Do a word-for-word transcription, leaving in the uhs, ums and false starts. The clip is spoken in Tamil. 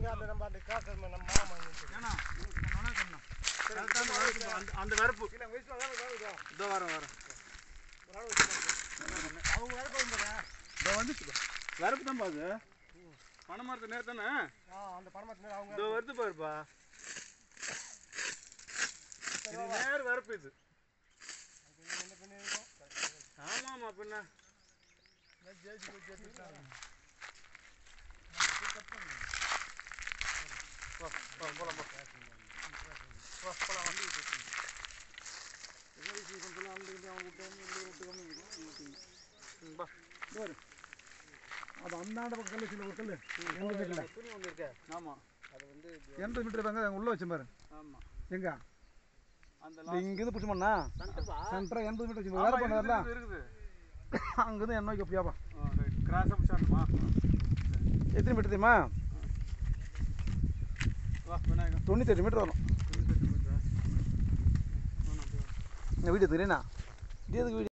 அந்த வரப்பு இதோ வர வர வரப்பு தான் பாது பனைமரத்து நேர் தானே இதோ வருது பாருப்பா நேர் வரப்பு இது ஆமா ஆமா பின்ன அது அந்தாண்ட பக்கம் சில ஒரு கல் துணி ஒன்று இருக்கு. ஆமாம் அது வந்து எண்பது மீட்டர் தாங்க உள்ள வச்சேன் பாரு. ஆமாம் எங்க அந்த இங்கேருந்து பிடிச்சோம்னா சென்டரா எண்பது மீட்டர் வச்சு வேலை பண்ணல இருக்குது அங்கேருந்து என்ன நோக்கி அப்படியாப்பா கிராஸாக பிடிச்சாருமா எத்தனை மீட்டர் தெரியுமா தொண்ணூற்றி எட்டு மீட்டர் வரும். வீடியோ தெரியுண்ணா இது எதுக்கு வீடியோ